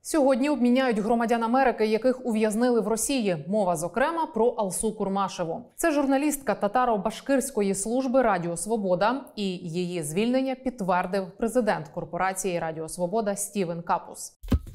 Сьогодні обміняють громадян Америки, яких ув'язнили в Росії. Мова, зокрема, про Алсу Курмашеву. Це журналістка татаро-башкирської служби Радіо Свобода, і її звільнення підтвердив президент корпорації Радіо Свобода Стівен Капус.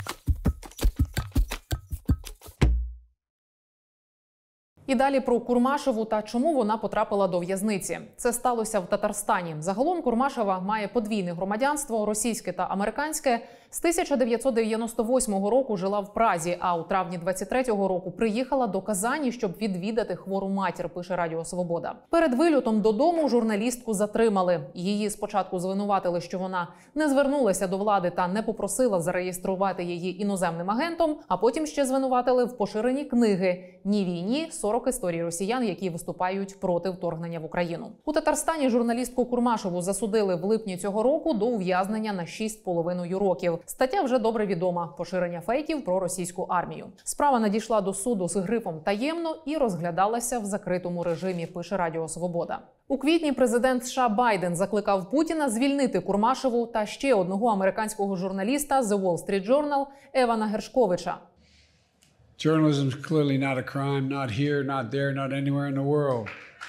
І далі про Курмашеву та чому вона потрапила до в'язниці. Це сталося в Татарстані. Загалом Курмашева має подвійне громадянство – російське та американське. З 1998 року жила в Празі, а у травні 23-го року приїхала до Казані, щоб відвідати хвору матір, пише Радіо Свобода. Перед вильотом додому журналістку затримали. Її спочатку звинуватили, що вона не звернулася до влади та не попросила зареєструвати її іноземним агентом, а потім ще звинуватили в поширенні книги «Ні війні. 40 історій росіян, які виступають проти вторгнення в Україну». У Татарстані журналістку Курмашеву засудили в липні цього року до ув'язнення на 6,5 років. Стаття вже добре відома – поширення фейків про російську армію. Справа надійшла до суду з грифом «таємно» і розглядалася в закритому режимі, пише Радіо Свобода. У квітні президент США Байден закликав Путіна звільнити Курмашеву та ще одного американського журналіста The Wall Street Journal Евана Гершковича. Journalism is clearly not a crime, not here, not there, not anywhere in the world.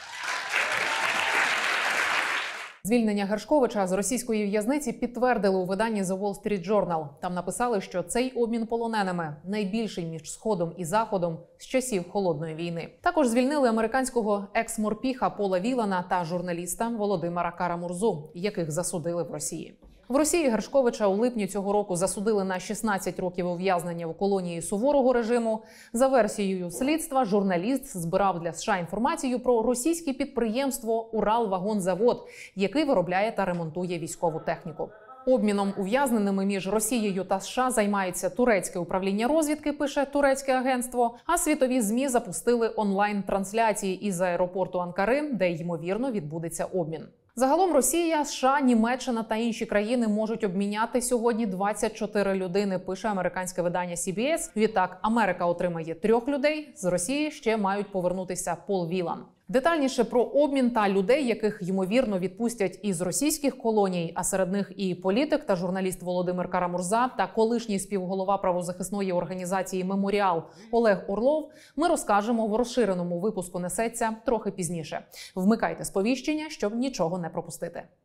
Звільнення Гершковича з російської в'язниці підтвердили у виданні The Wall Street Journal. Там написали, що цей обмін полоненими найбільший між Сходом і Заходом з часів Холодної війни. Також звільнили американського екс-морпіха Пола Вілана та журналіста Володимира Кара-Мурзу, яких засудили в Росії. В Росії Гершковича у липні цього року засудили на 16 років ув'язнення в колонії суворого режиму. За версією слідства, журналіст збирав для США інформацію про російське підприємство «Уралвагонзавод», який виробляє та ремонтує військову техніку. Обміном ув'язненими між Росією та США займається турецьке управління розвідки, пише турецьке агентство, а світові ЗМІ запустили онлайн-трансляції із аеропорту Анкари, де, ймовірно, відбудеться обмін. Загалом Росія, США, Німеччина та інші країни можуть обміняти сьогодні 24 людини, пише американське видання CBS. Відтак, Америка отримає 3 людей, з Росії ще мають повернутися Пол Вілан. Детальніше про обмін та людей, яких, ймовірно, відпустять із російських колоній, а серед них і політик та журналіст Володимир Кара-Мурза та колишній співголова правозахисної організації «Меморіал» Олег Орлов, ми розкажемо в розширеному випуску «Несеться» трохи пізніше. Вмикайте сповіщення, щоб нічого не пропустити.